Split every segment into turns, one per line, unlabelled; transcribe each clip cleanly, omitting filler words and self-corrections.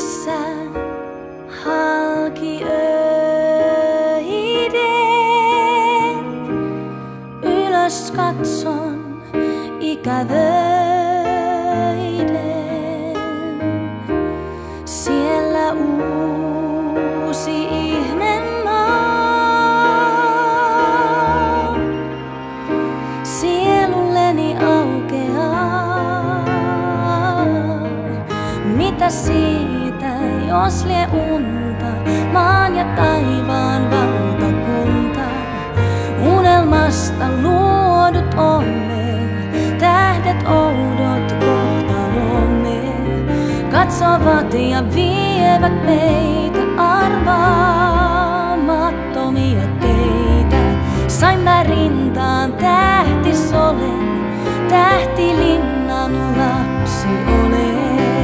missä halki öiden. Ylös katson ikävöiden. Siellä uusi ihmemaa sielulleni aukeaa. Mitä siitä, jos lie unta, maan ja taivaan valtakunta? Unelmasta luodut olemme, tähdet oudot kohtalomme. Katsovat ja vievät meitä arvaamattomia teitä. Sain mä rintaan tähtisolen, tähtilinnan lapsi olen.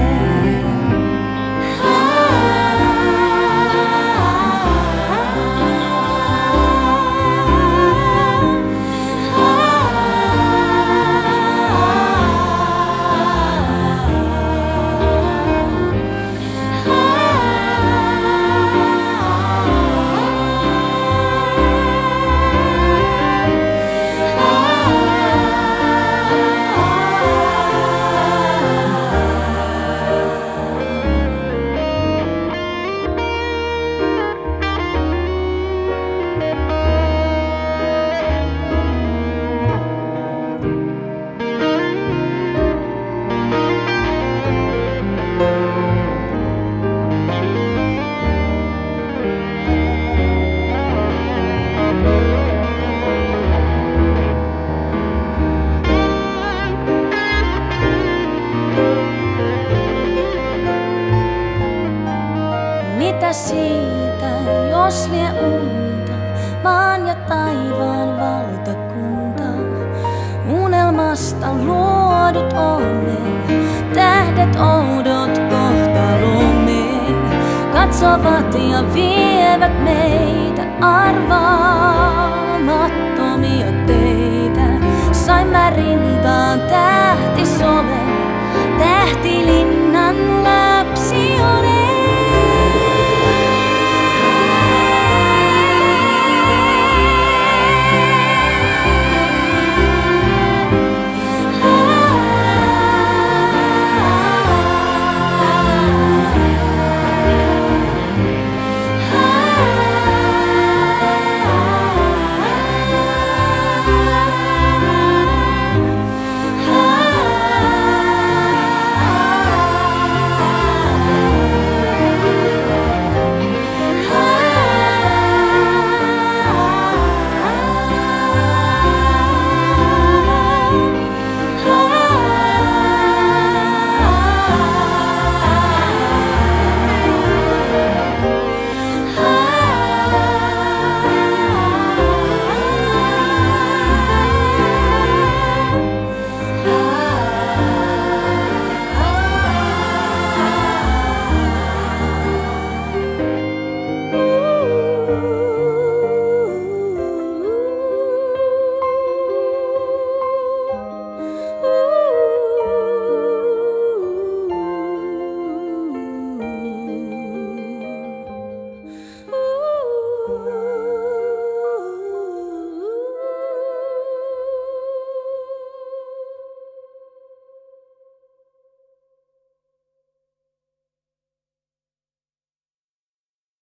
Mitä siitä, jos lie unta, maan ja taivaan valtakunta? Unelmasta luodut olemme, tähdet oudot kohtalomme. Katsovat ja vievät meitä arvaamattomia teitä. Sain mä rintaan tähtisolen, tähtilinnan